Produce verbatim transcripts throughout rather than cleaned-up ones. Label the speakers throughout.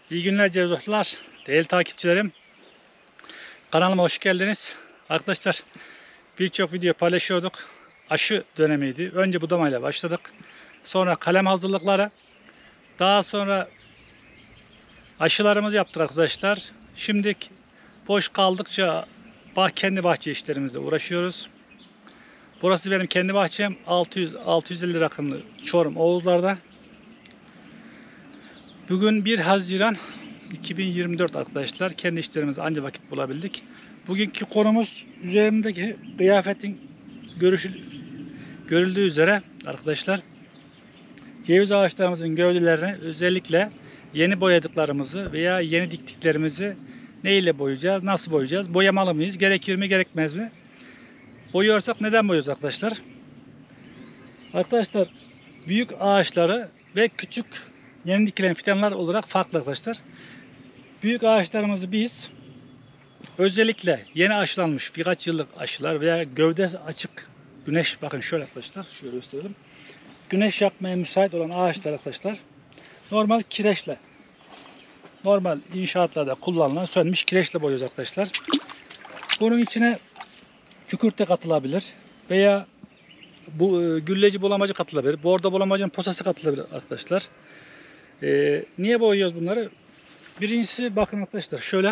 Speaker 1: İyi günler Cevzotlar, değerli takipçilerim. Kanalıma hoş geldiniz. Arkadaşlar birçok video paylaşıyorduk. Aşı dönemiydi. Önce budamayla başladık. Sonra kalem hazırlıkları. Daha sonra aşılarımızı yaptık arkadaşlar. Şimdi boş kaldıkça bah, kendi bahçe işlerimizle uğraşıyoruz. Burası benim kendi bahçem. altı yüz altı yüz elli rakımlı Çorum Oğuzlar'da. Bugün bir Haziran iki bin yirmi dört arkadaşlar. Kendi işlerimize anca vakit bulabildik. Bugünkü konumuz üzerimdeki kıyafetin görüşü, görüldüğü üzere arkadaşlar ceviz ağaçlarımızın gövdelerini özellikle yeni boyadıklarımızı veya yeni diktiklerimizi ne ile boyayacağız, nasıl boyayacağız, boyamalı mıyız, gerekir mi, gerekmez mi? Boyuyorsak neden boyuyoruz arkadaşlar? Arkadaşlar büyük ağaçları ve küçük yeni dikilen fidanlar olarak farklı arkadaşlar. Büyük ağaçlarımızı biz özellikle yeni aşılanmış birkaç yıllık aşılar veya gövdesi açık güneş, bakın şöyle arkadaşlar, şöyle gösterelim. Güneş yakmaya müsait olan ağaçlar arkadaşlar normal kireçle, normal inşaatlarda kullanılan sönmüş kireçle boyuyoruz arkadaşlar. Bunun içine kükürt de katılabilir veya bu e, gülleci bulamacı katılabilir. Bordo bulamacının posası katılabilir arkadaşlar. E, niye boyuyoruz bunları? Birincisi bakın arkadaşlar şöyle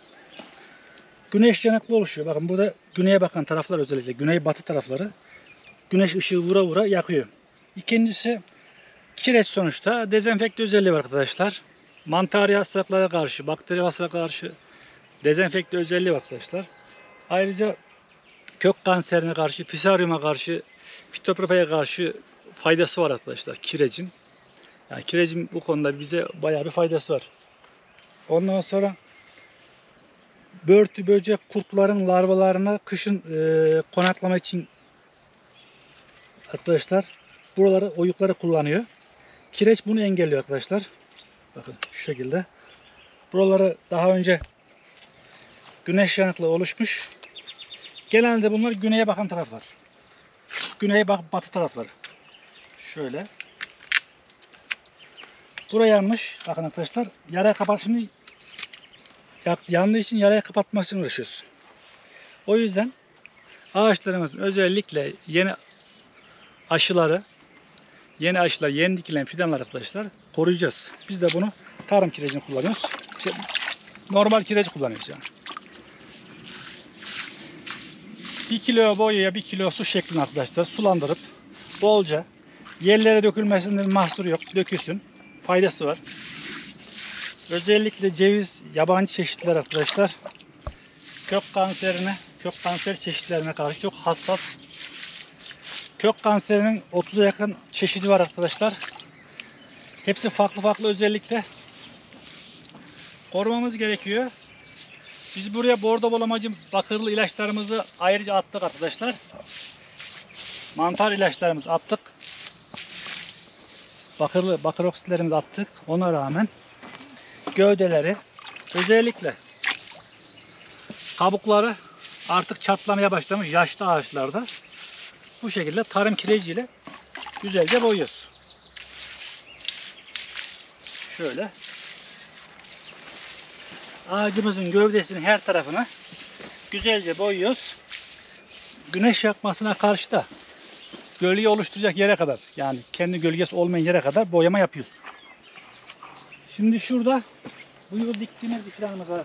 Speaker 1: güneş yanıklı oluşuyor. Bakın burada güneye bakan taraflar, özellikle güney batı tarafları güneş ışığı vura vura yakıyor. İkincisi kireç sonuçta dezenfekte özelliği var arkadaşlar. Mantarya hastalıklara karşı, bakteriyel hastalıklara karşı dezenfekte özelliği var arkadaşlar. Ayrıca kök kanserine karşı, fisaryuma karşı, fitopropaya karşı faydası var arkadaşlar kirecin. Yani kirecin bu konuda bize bayağı bir faydası var. Ondan sonra börtü, böcek, kurtların larvalarına kışın e, konaklama için arkadaşlar buraları, oyukları kullanıyor. Kireç bunu engelliyor arkadaşlar. Bakın şu şekilde. Buraları daha önce güneş yanıklı oluşmuş. Genelde bunlar güneye bakan taraflar. Güneye bak batı tarafları. Şöyle. Buraya yanmış. Bakın arkadaşlar. Yaraya kapatışını yandığı için yaraya kapatmasını uğraşıyoruz. O yüzden ağaçlarımızın özellikle yeni aşıları, yeni aşılar, yeni dikilen fidanlar arkadaşlar koruyacağız. Biz de bunu tarım kirecini kullanıyoruz. İşte normal kireci kullanıyoruz yani. bir kilo boyaya bir kilo su şeklinde arkadaşlar sulandırıp bolca, yerlere dökülmesinde bir mahsur yok, dökülsün. Faydası var. Özellikle ceviz, yabancı çeşitler arkadaşlar kök kanserine, kök kanser çeşitlerine karşı çok hassas. Kök kanserinin otuza yakın çeşidi var arkadaşlar. Hepsi farklı farklı özellikle. Korumamız gerekiyor. Biz buraya bordo bulamacı bakırlı ilaçlarımızı ayrıca attık arkadaşlar. Mantar ilaçlarımızı attık. Bakırlı bakır oksitlerimizi attık. Ona rağmen gövdeleri, özellikle kabukları artık çatlamaya başlamış yaşlı ağaçlarda bu şekilde tarım kireciyle güzelce boyuyoruz. Şöyle ağacımızın gövdesinin her tarafını güzelce boyuyoruz. Güneş yakmasına karşı da gölge oluşturacak yere kadar, yani kendi gölgesi olmayan yere kadar boyama yapıyoruz. Şimdi şurada bu yıl diktiğimiz bir fidanımız var.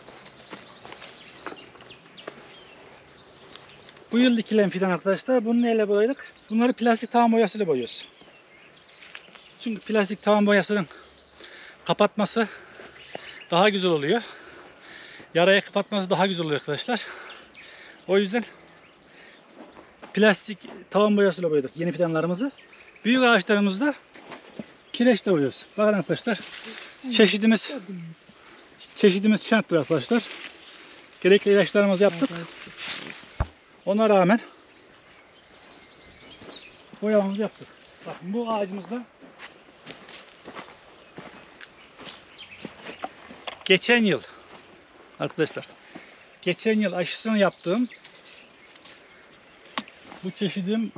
Speaker 1: Bu yıl dikilen fidan arkadaşlar. Bunu neyle boyadık? Bunları plastik tavan boyasıyla boyuyoruz. Çünkü plastik tavan boyasının kapatması daha güzel oluyor. Yaraya kapatması daha güzel oluyor arkadaşlar. O yüzden plastik tavan boyasıyla boyadık yeni fidanlarımızı. Büyük ağaçlarımızda kireçle boyuyoruz. Bakın arkadaşlar. Çeşidimiz çeşidimiz şarttır arkadaşlar. Gerekli ilaçlarımızı yaptık. Ona rağmen boyamamızı yaptık. Bakın bu ağacımızda geçen yıl arkadaşlar geçen yıl aşısını yaptığım bu çeşidim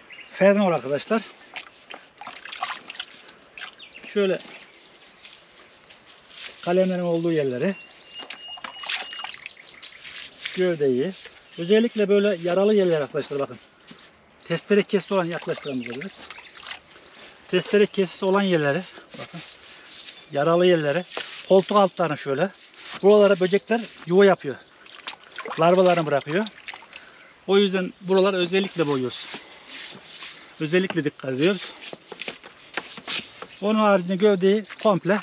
Speaker 1: Fernor arkadaşlar. Şöyle kalemlerin olduğu yerleri, gövdeyi, özellikle böyle yaralı yerler arkadaşlar bakın. Testere kesisi olan yaklaştırabiliriz. Testere kesisi olan yerleri bakın. Yaralı yerleri, koltuk altlarını şöyle. Buralara böcekler yuva yapıyor. Larvalarını bırakıyor. O yüzden buralar özellikle boyuyoruz. Özellikle dikkat ediyoruz. Onun haricinde gövdeyi komple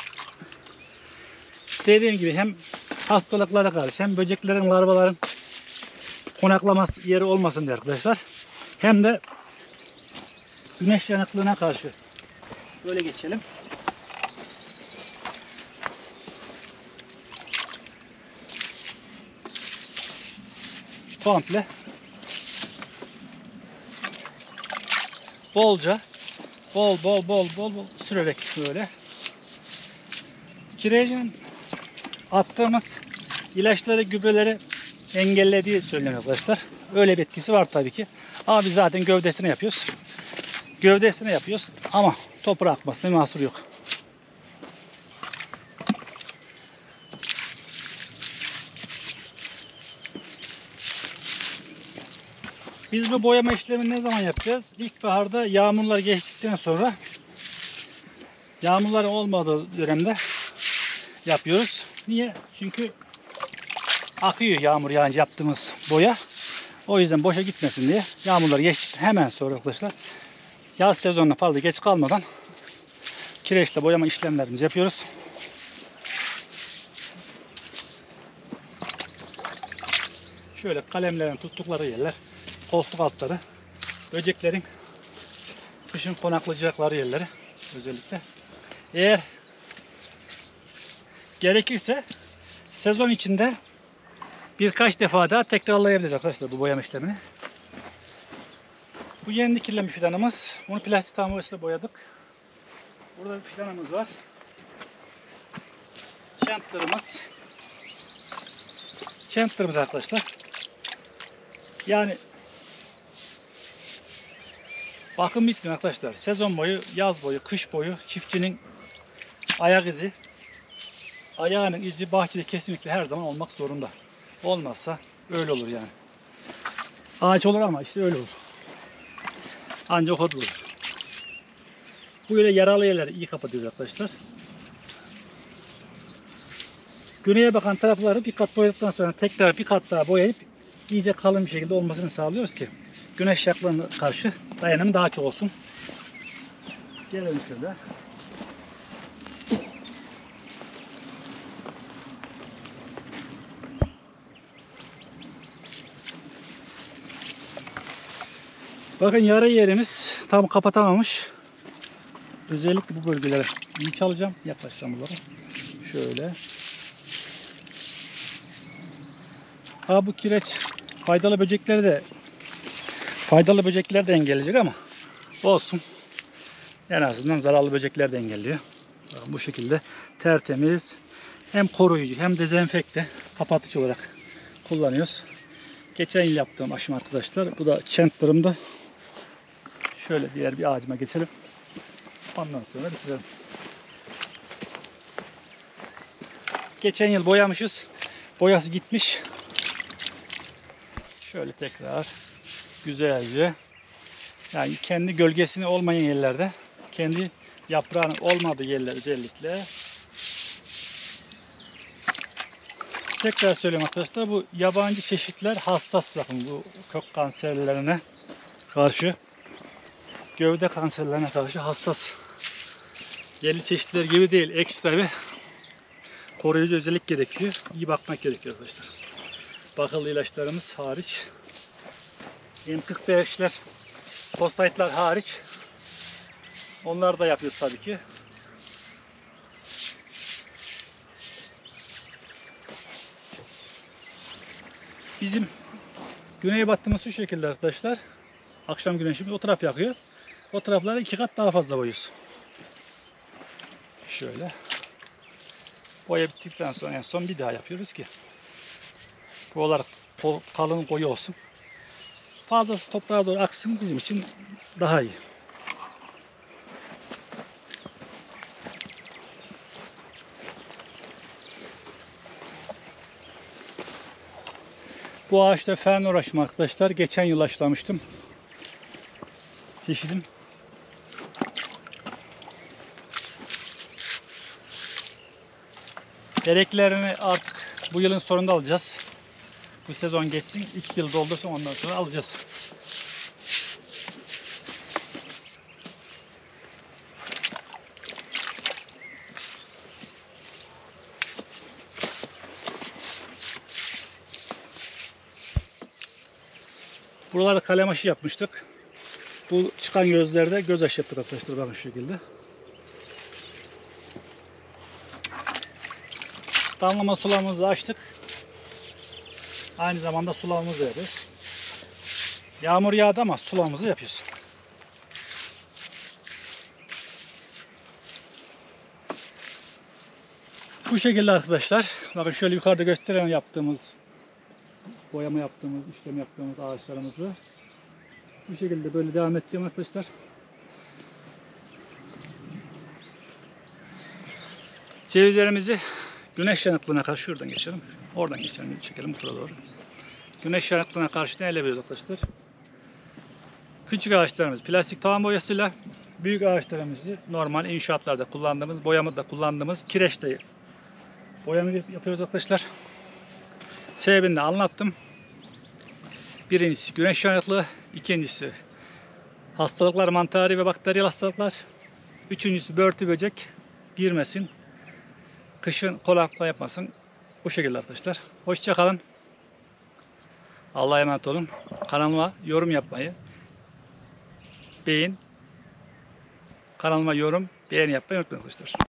Speaker 1: dediğim gibi hem hastalıklara karşı hem böceklerin, larvaların konaklaması yeri olmasın diye arkadaşlar. Hem de güneş yanıklığına karşı. Böyle geçelim. Komple bolca bol bol bol bol bol sürerek böyle kirecin attığımız ilaçları, gübreleri engellediği söyleniyor arkadaşlar. Öyle bir etkisi var tabii ki. Ama biz zaten gövdesini yapıyoruz. Gövdesini yapıyoruz ama toprağa akmasına mahsur yok. Biz bu boyama işlemini ne zaman yapacağız? İlkbaharda yağmurlar geçtikten sonra, yağmurların olmadığı dönemde yapıyoruz. Niye? Çünkü akıyor yağmur yağınca yaptığımız boya. O yüzden boşa gitmesin diye yağmurlar geçtikten hemen sonra arkadaşlar yaz sezonuna fazla geç kalmadan kireçle boyama işlemlerimizi yapıyoruz. Şöyle kalemlerin tuttukları yerler, koltuk altları, böceklerin kışın konaklayacakları yerleri özellikle. Eğer gerekirse sezon içinde birkaç defa daha tekrarlayabiliriz arkadaşlar bu boyama işlemini. Bu yeni dikilmiş fidanımız. Bunu plastik tamirciyle boyadık. Burada bir fidanımız var. Çentlerimiz. Çentlerimiz arkadaşlar. Yani bakım bitmiyor arkadaşlar. Sezon boyu, yaz boyu, kış boyu çiftçinin ayak izi, ayağının izi bahçede kesinlikle her zaman olmak zorunda. Olmazsa öyle olur yani. Ağaç olur ama işte öyle olur. Ancak o olur. Böyle yaralı yerleri iyi kapatıyoruz arkadaşlar. Güneye bakan tarafları bir kat boyadıktan sonra tekrar bir kat daha boyayıp iyice kalın bir şekilde olmasını sağlıyoruz ki güneş yaklarına karşı dayanımı daha çok olsun. Gelelim şöyle. Bakın yarı yerimiz tam kapatamamış. Özellikle bu bölgelere iyi çalacağım. Yaklaşacağım bunlara. Şöyle. Ha bu kireç faydalı böcekleri de faydalı böcekler de engelleyecek ama olsun. En azından zararlı böcekler de engelliyor. Bakın bu şekilde tertemiz, hem koruyucu hem dezenfekte, kapatıcı olarak kullanıyoruz. Geçen yıl yaptığım aşım arkadaşlar. Bu da çentlerimde. Şöyle diğer bir ağacıma geçelim. Ondan sonra bitirelim. Geçen yıl boyamışız. Boyası gitmiş. Şöyle tekrar güzelce, yani kendi gölgesini olmayan yerlerde, kendi yaprağının olmadığı yerler özellikle. Tekrar söyleyeyim arkadaşlar, bu yabancı çeşitler hassas, bakın bu kök kanserlerine karşı, gövde kanserlerine karşı hassas. Yerli çeşitler gibi değil, ekstra bir koruyucu özellik gerekiyor. İyi bakmak gerekiyor arkadaşlar. Bakılı ilaçlarımız hariç, M kırk beşler, fosfitler hariç, onlar da yapıyoruz tabii ki. Bizim güneye battığımız şu şekilde arkadaşlar. Akşam güneşimiz o taraf yakıyor. O tarafları iki kat daha fazla boyuyoruz. Şöyle. Boya bittikten sonra en son bir daha yapıyoruz ki bu olarak kalın koyu olsun. Fazlası toprağa doğru aksın, bizim için daha iyi. Bu ağaçta fern uğraşım arkadaşlar. Geçen yıl aşılamıştım. Çeşidim. Gereklerini artık bu yılın sonunda alacağız. Bu sezon geçsin. iki yıl doldursun, ondan sonra alacağız. Buralarda kalem aşı yapmıştık. Bu çıkan gözlerde göz aşı yaptık arkadaşlar, bakın şu şekilde. Damlama sulamamızı açtık. Aynı zamanda sulamamızı yapıyoruz. Yağmur yağdı ama sulamamızı yapıyoruz. Bu şekilde arkadaşlar. Bakın şöyle yukarıda gösteren yaptığımız, boyama yaptığımız, işlem yaptığımız ağaçlarımızı. Bu şekilde böyle devam edeceğim arkadaşlar. Cevizlerimizi güneş yanıklığına karşı, şuradan geçelim. Oradan geçelim, çekelim bu tarafa doğru. Güneş yanıklığına karşı neyle arkadaşlar? Küçük ağaçlarımız plastik tavan boyasıyla, büyük ağaçlarımızı normal inşaatlarda kullandığımız, boyamada kullandığımız kireçle boyama yapıyoruz arkadaşlar. Sebebini de anlattım. Birincisi güneş yanıklığı, ikincisi hastalıklar, mantari ve bakteriyel hastalıklar. Üçüncüsü börtü böcek girmesin. Kışın kolakla yapmasın. Bu şekilde arkadaşlar. Hoşça kalın. Allah'a emanet olun. Kanalıma yorum yapmayı, beğen, kanalıma yorum, beğeni yapmayı unutmayın arkadaşlar.